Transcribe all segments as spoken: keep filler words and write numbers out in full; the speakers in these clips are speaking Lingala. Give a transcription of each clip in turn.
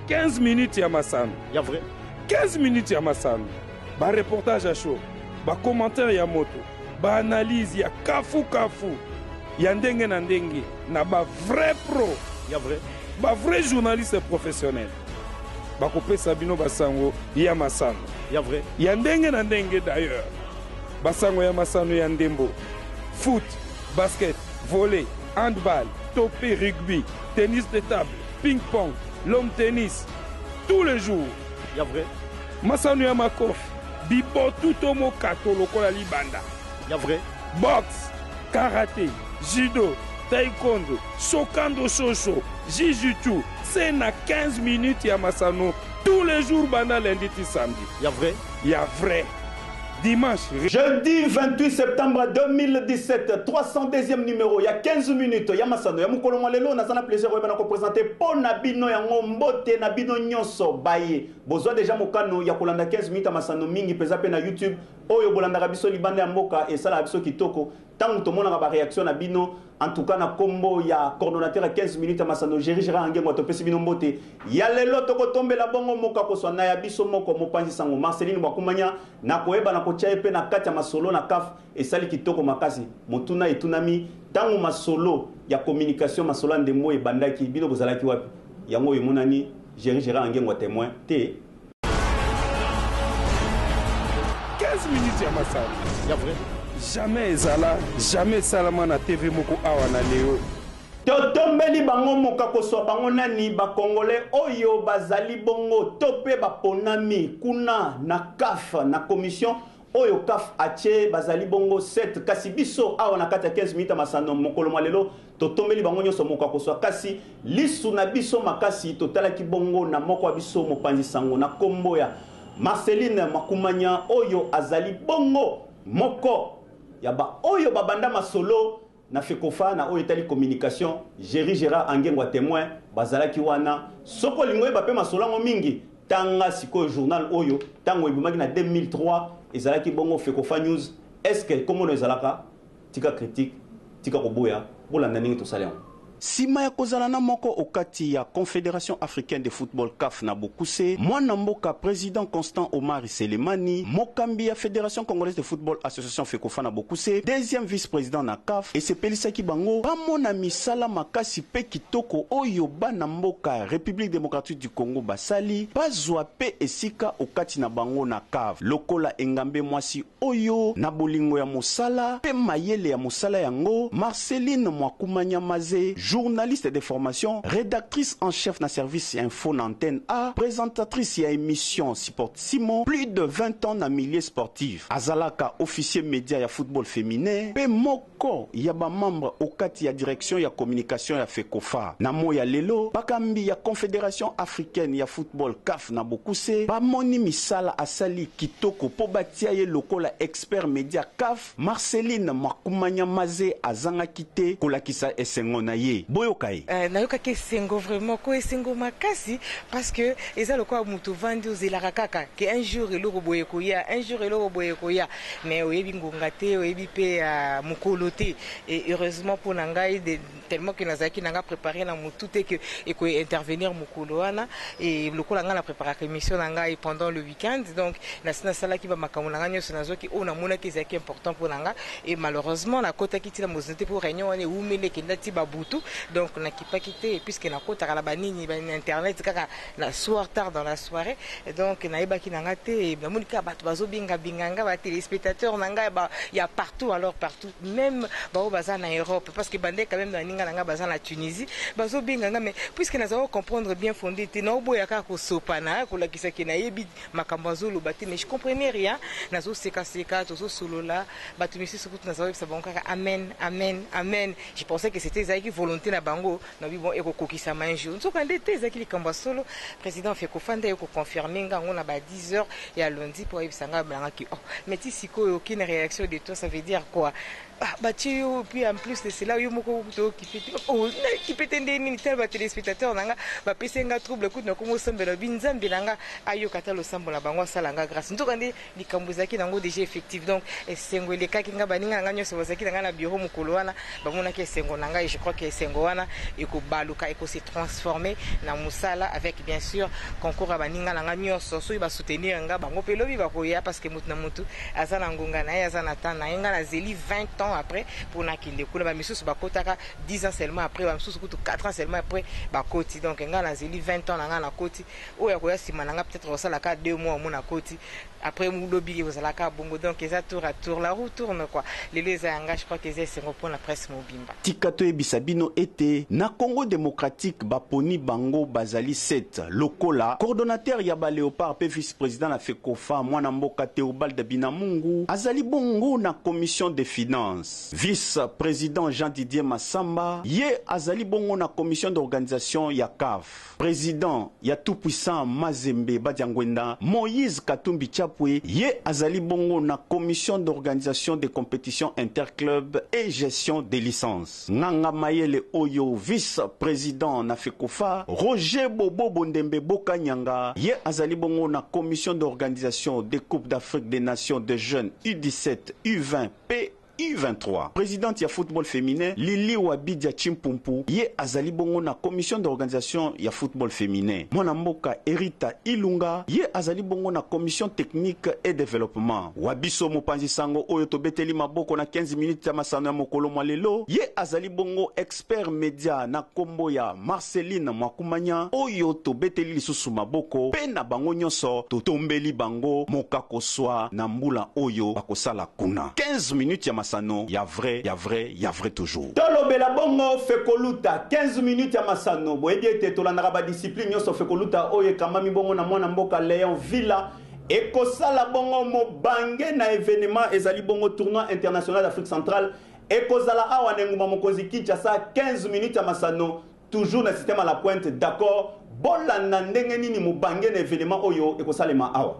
quinze minutes ya masano. Ya vrai. quinze minutes ya masano. Ba reportage à chaud. Ba commentaire ya moto. Ba analyse ya kafu kafu. Ya ndenge na ndenge. Na ba vrai pro. Ya vrai. Ba vrai journaliste professionnel. Ba kopesa bino basango ya masano. Ya vrai. Ya ndenge na ndenge d'ailleurs. Basango ya masano ya ndembo. Foot, basket, volley, handball, topé, rugby, tennis de table, ping-pong, l'homme tennis, tous les jours. Ya vrai. Masano ya makofi, bibo tutomo kato lokola libanda. Ya vrai. Boxe, karaté, judo, taekwondo, shokando shosho, jujutsu, c'est na quinze minutes ya masano tous les jours banda lundi ti samedi. Ya vrai. Ya vrai. Dimanche. Jeudi vingt-huit septembre deux mille dix-sept, trois cent deuxième numéro, il y a quinze minutes, il y a Masano, il y a Moukolo Mwalelo, n'a plaisir de présenter pour Nabino Yangombote, Nabino Nyonso, Baye. Besoin déjà Mokano, il y a Kolanda quinze minutes à Masano Mingi, Pesape na YouTube, Oyo Bolanda Rabiso Libande Mboka et Sala Rabiso Kitoko. Tant que tout le monde a une réaction à Bino, en tout cas, na combo, il y a coordonnateur à quinze minutes à Masano, Géry Gérard Angé, Moto Pessi Bino Mbote. Il y a les lots qui tombent la bongo moka ko so na ya biso moko mopanzi sango Marceline Wakumanya na koeba na kocha epe na kati ya masolo na kaf esali kitoko makasi motuna etunami tango masolo ya communication masolo ndemo e bandaki bino bozalaki wapi yango yemonani Géry Gérard Angé ngwa témoin te quinze minutes ya masalo. Ya vrai. Jamais ezala, jamais salama na T V moko awa na leo. totombeli bango moka koswa bango nani bakongole oyo bazali bongo tope baponami kuna na C A F na commission oyo C A F atie bazali bongo sept kasi biso awa na kati ya quinze minutes masano mokolo mwalelo totombeli bango nyonso moka koswa kasi lisu na biso makasi totalaki bongo na moko wa biso mopanzi sango na kombo ya Marceline Makumanya oyo azali bongo moko ya ba oyo babanda masolo na fekofa na oyo etali communication Géry Gérard Angé ngwa témoin bazalaki wana soko lingo ba pe masolango mingi tanga siko journal oyo tango ebimaki na deux mille trois ezalaki bongo fekofa news est-ce que comme on ezalaka tika critique tika koboya bolanda ningi to salon Sima ya kozalana moko okati ya Confédération africaine de football C A F na Bokuse, mwana mboka président Constant Omar Selemani, mokambi ya Fédération congolaise de football association Fekofa na Bokuse, deuxième vice-président na C A F, et sepelisaki bango bamona misala makasi pe kitoko oyo bana mboka République démocratique du Congo basali, bazwa pe esika okati na bango na C A F. Lokola engambe mwasi oyo na bolingo ya mosala, pe mayele ya mosala yango, Marceline Mwakumanya Maze, journaliste de formation, rédactrice en chef na service info na antenne A, présentatrice ya émission Sport Simon, plus de vingt ans na milieu sportif. Azalaka officier média ya football féminin, pe moko ya ba membre okati ya direction ya communication ya Fekofa. Na moya lelo, bakambi ya Confédération africaine ya football C A F na Bokuse, ba moni misala asali kitoko po batia ye lokola expert média C A F, Marceline Makumanya Maze azanga kite kolakisa esengo na ye. Boyokai. Euh, nayoka ke sengo vraiment ko sengo makasi parce que eza lokwa mutu vandi uzela kaka que un jour eloko boye koya un jour eloko boye koya mais oyebi ngonga te oyebi pe uh, mukolo te et heureusement pour nangai de, tellement que nazaki nanga préparer na mutu te que et ko intervenir mukolo wana et lokola nga na préparer émission nanga pendant le week-end donc na sina sala ki ba makamu nanga nyoso nazoki o na mona ki zaki important pour nanga et malheureusement na kota ki tila mozente pour réunion wana umele kendati babutu donc on n'a pas quitté puisque na kota la banini ba internet kaka la soir tard dans la soirée et donc na iba ki nanga te ba monika ba bazo binga binganga ba téléspectateurs nanga ba il y a partout alors partout même ba o baza na Europe parce que bande quand même na ninga nanga baza na Tunisie bazo binganga mais puisque na zawo comprendre bien fondé te na oboya ka ko sopana ko la kisa ki na yebi makambo zolo bati mais je comprenais rien na zo seka seka to zo solo là ba tumisi surtout na zawo ça bon kaka amen amen amen je pensais que c'était ça qui volonté na bango na bi bon eko kokisa manjo nzoka ndete ezaki likambo solo président Fekofa nde eko confirmer ngango na ba dix heures ya lundi pour ebisanga balanga ki oh mais ti siko aucune réaction de toi ça veut dire quoi batie yo puis en plus de cela yo moko to qui fait oh qui peut ndeni tel ba téléspectateur nanga ba pesenga trouble coup na kongo sambela binzambi nanga ayo kata lo sambola bango salanga grâce nzoka ndi likambuzaki nango déjà effectif donc esengo elekaki nga baninga nanga nyoso bazaki nanga na bureau mukolo wana bamona ke esengo nanga et je crois que esengo wana eko baluka eko se transformer na musala avec bien sûr concours à baninga nanga nyoso so ba soutenir nga bango pelobi ba koya parce que mutu na mutu azana ngonga na ya azana tana nga na zeli vingt ans après pour na kile kula ba misusu ba kotaka dix ans seulement après ba misusu kutu quatre ans seulement après ba koti donc nga na zeli vingt ans nga na koti o ya koya sima nga peut-être osala ka deux mois mo na koti après mu lobby osala ka bongo donc eza tour à tour la roue tourne quoi les les anga je crois que c'est pour la presse mobimba tikato ebisabino été na Congo démocratique baponi bango bazali sept lokola coordonnateur ya ba Léopard pe vice-président la FECOFA mwana mboka Théobald Binamungu azali bongo na commission des finances vice-président Jean-Didier Massamba ye azali bongo na commission d'organisation ya C A F président ya tout puissant Mazembe Badiangwenda Moïse Katumbi Chapwe ye azali bongo na commission d'organisation des compétitions interclubs et gestion des licences Nganga Mayele Oyo vice-président na FECOFA Roger Bobo Bondembe Bokanyanga ye azali bongo na commission d'organisation des coupes d'Afrique des nations de jeunes U dix-sept U vingt P U vingt-trois. Présidente ya football féminin Lili Wabidia Chimpumpu ye azali bongo na commission d'organisation ya football féminin. Mwana mboka Erita Ilunga ye azali bongo na commission technique et développement. Wabiso Mopanzi Sango oyo tobeteli maboko na quinze minutes ya masano ya mokolo mwalelo ye azali bongo expert média na kombo ya Marceline Mwakumanya oyo tobeteli lisusu maboko pe na bango nyonso totombeli bango mokakoswa na mbula oyo bakosala kuna. quinze minutes ya Masano, ya vrai, ya vrai, ya vrai toujours. Tolobela bongo Fekoluta quinze minutes ya Masano. Boyebi ete tolandaka ba discipline nyonso Fekoluta oye kamami bongo na mwana mboka Léon Villa. Ekosala bongo mobange na événement ezali bongo tournoi international d'Afrique centrale. Ekozala awa nenguma mokonzi Kinshasa quinze minutes ya Masano. Toujours na système à la pointe, d'accord. Bolanda ndenge nini mobange na événement oyo ekosalema awa.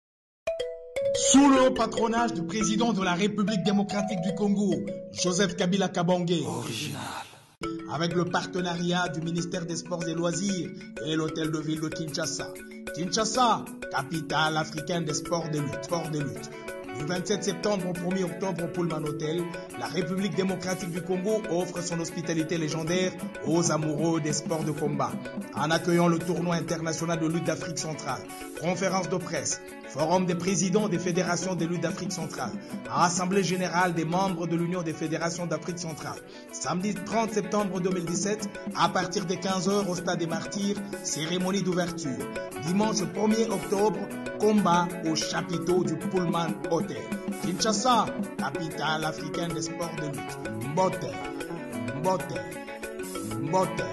Sous le patronage du président de la République démocratique du Congo, Joseph Kabila Kabangé, original, avec le partenariat du ministère des Sports et Loisirs et l'hôtel de ville de Kinshasa. Kinshasa, capitale africaine des sports de lutte. Sports de lutte. Du vingt-sept septembre au premier octobre au Pullman Hotel, la République démocratique du Congo offre son hospitalité légendaire aux amoureux des sports de combat. En accueillant le tournoi international de lutte d'Afrique centrale, conférence de presse, forum des présidents des fédérations de lutte d'Afrique centrale, assemblée générale des membres de l'Union des fédérations d'Afrique centrale. Samedi trente septembre deux mille dix-sept, à partir de quinze heures au Stade des Martyrs, cérémonie d'ouverture. Dimanche premier octobre, combat au chapiteau du Pullman Hotel. Kinshasa, capitale africaine des sports de lutte. Mbote, Mbote, Mbote.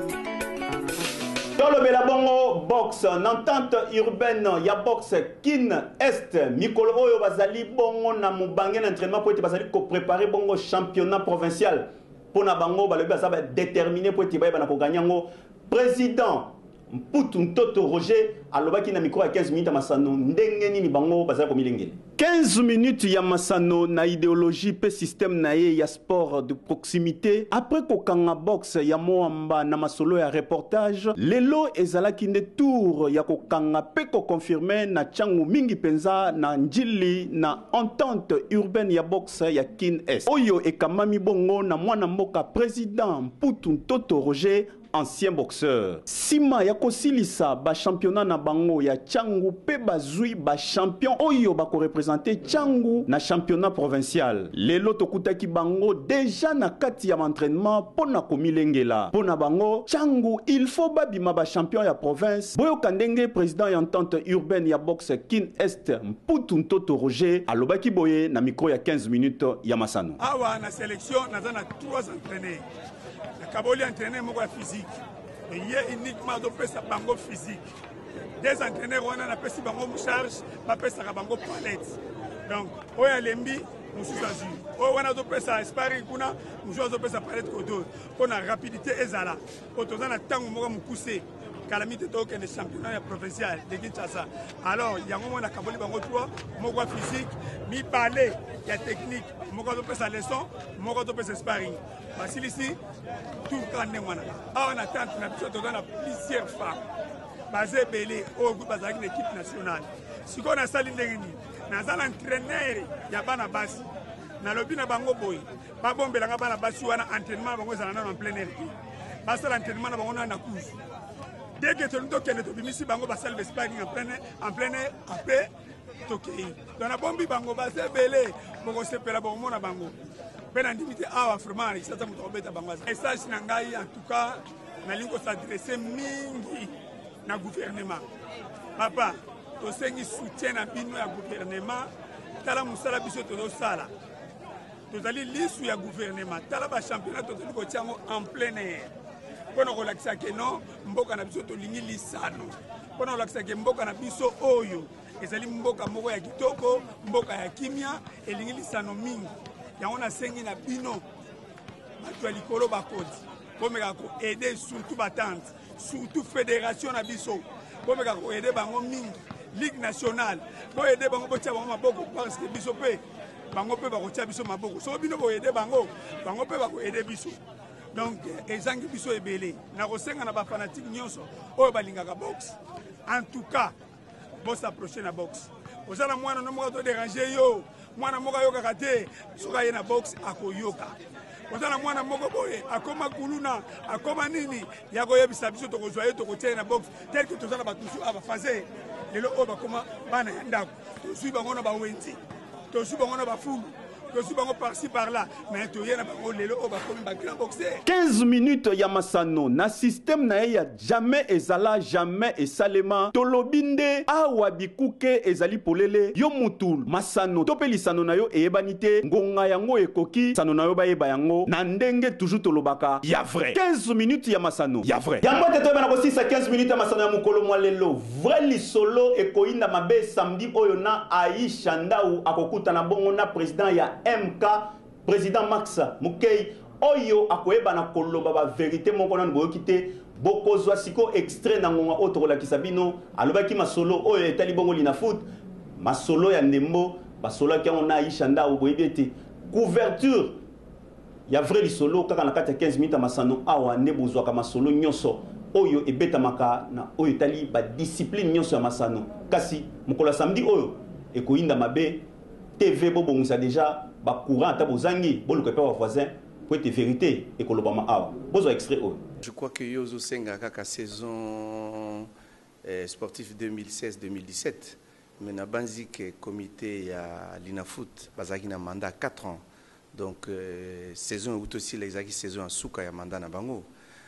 Dans le Belabongo box, n'entente urbaine, ya box kin est, Mikolo Oyo Bazali bongo na mubange d'entraînement pour être Bazali ko préparer bongo championnat provincial. Pour na bango balobi bazaba déterminé pour être ba na ko gagner président Mputu Ntoto Roger alobaki na micro à quinze minutes à Masano ndenge nini bango bazali ko milengele. quinze minutes ya Masano na idéologie pe système na ye ya sport de proximité après kokanga box ya moamba na masolo ya reportage lelo ezalaki nde tour ya kokanga pe ko confirmer na changu mingi penza na njili na entente urbaine ya box ya Kin Est oyo ekamami bongo na mwana mboka président Mputu Ntoto Roger ancien boxeur. Sima ya kosilisa ba championnat na bango ya changu pe bazui ba champion oyo ba ko représenter changu na championnat provincial. Lelo tokutaki bango déjà na kati ya entraînement pona komilengela. Pona bango changu il faut babima ba champion ya province. Boyo kandenge président ya entente urbaine ya boxe Kin Est Mputu Ntoto Roger alobaki boye na micro ya quinze minutes ya Masano. Awa na sélection na zana trois entraîneurs. Kaboli entraîneur moko physique et hier uniquement do pesa bango physique des entraîneurs on a pesi bango charge ba pesa bango palette donc oya lembi mususu azui o wana do pesa sparring kuna mususu do pesa palette kodo pour la rapidité ezala pour tozana tango moko mukuse calamité token championnat provincial de Kinshasa. Alors il y a un moment na kaboli bango trois moko physique mi parler il y a technique moko to pesa leçon moko to pesa sparring basili ici tout quand wana ah on attend na biso to na plusieurs fois basé belé au groupe bazaki l'équipe nationale si on a sali ndengini na zala entraîneur ya bana basi na lobi na bango boy ba bombelanga bana basi wana entraînement bango zala na en plein air basala entraînement na bango na couche dès que tout le monde est bimisi bango basal de sparring en plein en plein air après tokei dans la bombi bango basé belé boko sepela bango mona bango pena ndimité awa vraiment ça ça muto beta bango message na ngai en tout cas na lingo s'adresser mingi na gouvernement papa to sengi soutien na bino ya gouvernement tala musala biso to sala tozali lisu ya gouvernement tala ba championnat tozali ko tiango en plein air kono ko lakisa ke non mboka na biso to lingi lisano kono lakisa ke mboka na biso oyo ezali mboka moko ya kitoko mboka ya kimia elingi lisano mingi yango na sengi na bino bato ya likolo bakoti bomeka ko aider surtout batante surtout fédération na biso bomeka ko aider bango mingi ligue nationale bo aider bango botia bango maboko parce que biso pe bango pe bakotia biso maboko so bino bo aider bango bango pe bako aider biso donc ezangi biso ebele na kosenga na ba fanatique nyonso oyo balingaka box en tout cas bo s'approcher na box ozala mwana no moko to déranger yo mwana moko yoka kate soka ye na box akoyoka ozala mwana moko boye akoma kuluna akoma nini yako yebisa biso to kozwa ye to kotia na box tel que tozala batusu aba fazer lelo o bakoma bana ndako to sui bango na ba wenzi to sui bango na ba fulu to sui bango par-ci par-là mais to yena bango lelo o bakomi ba grand boxer quinze minutes ya masano na système na ya jamais ezala jamais esalema tolobinde awa bikuke ezali polele yo mutul masano topelisano na yo eyebanite ngonga yango ekoki sano na yo bayeba yango na ndenge toujours tolobaka ya vrai quinze minutes ya masano ya vrai yango te toyeba na kosisa quinze minutes ya masano ya mokolo mwa lelo vrai lisolo ekoyinda mabe samedi oyo na Aisha Ndau akokutana bongo na président ya M K président Max Mukei oyo akoyeba na koloba ba vérité moko na boyoki te bokozwa siko extrait na ngonga oto kolakisa bino alobaki masolo oyo etali bongo lina foot masolo ya ndembo basolo ki on Aisha Ndau boyebi ete couverture ya vrai lisolo kaka na kati ya quinze minutes masano awa ne bozwaka masolo nyonso oyo ebetamaka na oyo etali ba discipline nyonso ya masano kasi mokolo samedi oyo ekoyinda mabe T V bobongisa déjà ba courant ta bozangi boluka pa voisin pour être vérité et kolobama awa bozo extrait o je crois que yozo senga kaka saison eh, sportif deux mille seize deux mille dix-sept mais na banzi que comité ya Linafoot bazaki na mandat quatre ans donc euh, saison ou aussi les aki saison en souka ya mandat na bango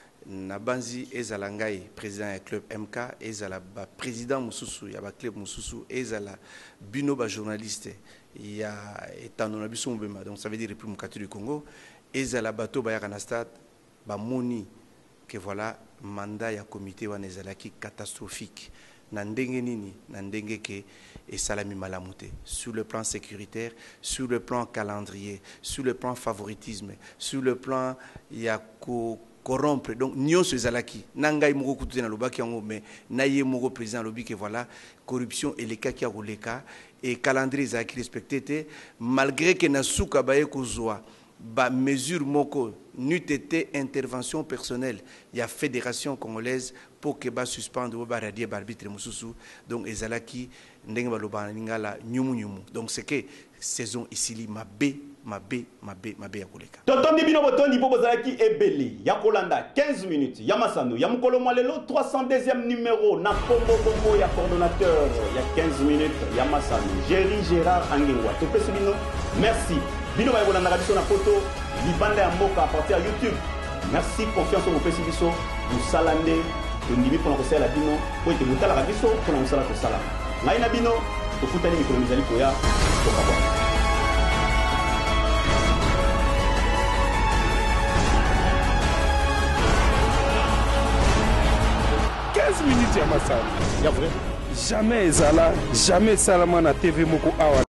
na banzi ezala ngai président ya club M K ezala ba président mususu ya ba club mususu ezala bino ba journaliste ya etano na biso mbema donc ça veut dire République du Congo ezala bato ba ya na stade ba moni que voilà mandat ya comité wana ezalaki catastrophique na ndenge nini na ndenge ke esalami malamu te sur le plan sécuritaire sur le plan calendrier sur le plan favoritisme sur le plan ya ko corrompre donc nyonso ezalaki nangai moko kutu na lobaki yango mais na ye moko président lobi que voilà corruption et les cas qui a roulé cas et calendrier ezalaki respecté te malgré que na suka baye kozwa ba mesure moko n'eût été intervention personnelle il y a fédération congolaise pour que ba suspendre ba radier arbitre mususu donc ezalaki ndenge baloba ngala nyumu nyumu donc c'est que saison ici li mabe mabe mabe mabe ya koleka totondi bino botondi po bozalaki ebeli ya kolanda quinze minutes ya masano ya mukolo mwalelo trois cent deuxième numéro na kombo kombo ya coordonnateur ya quinze minutes ya masano Jerry Gérard Angengwa topesi bino merci bino ba kolanda biso na photo libanda ya mboka à partir ya YouTube merci confiance au pesi biso musalande tondimi pona ko sala bino po ete mutala biso pona musala ko sala ngai na bino tokutani mikolo mizali koya tokabwa quinze minutes ya masano ya vrai jamais ezala jamais salama na T V moko awa